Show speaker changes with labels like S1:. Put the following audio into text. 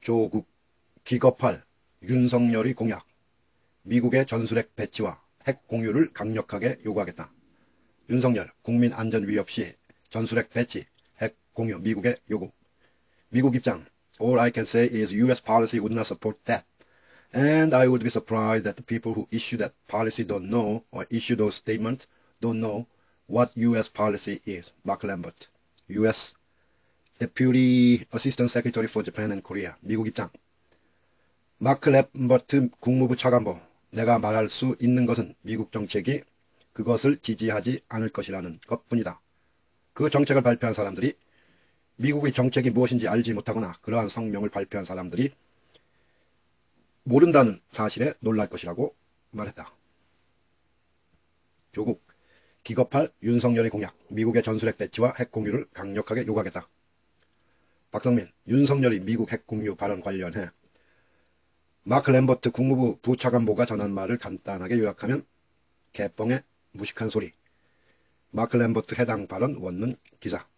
S1: 조국 기겁할 윤석열의 공약, 미국의 전술핵 배치와 핵 공유를 강력하게 요구하겠다. 윤석열 국민 안전 위협 시 전술핵 배치, 핵 공유 미국의 요구. 미국 입장. All I can say is U.S. policy would not support that. And I would be surprised that the people who issue that policy don't know or issue those statements don't know what U.S. policy is. Mark Lambert, U.S. Deputy Assistant Secretary for Japan and Korea. 미국 입장. 마크 램버트 국무부 차관보, 내가 말할 수 있는 것은 미국 정책이 그것을 지지하지 않을 것이라는 것뿐이다. 그 정책을 발표한 사람들이 미국의 정책이 무엇인지 알지 못하거나 그러한 성명을 발표한 사람들이 모른다는 사실에 놀랄 것이라고 말했다. 조국 기겁할 윤석열의 공약, 미국의 전술핵 배치와 핵 공유를 강력하게 요구하겠다. 박성민, 윤석열이 미국 핵 공유 발언 관련해 마크 램버트 국무부 부차관보가 전한 말을 간단하게 요약하면 개뻥의 무식한 소리. 마크 램버트 해당 발언 원문 기사.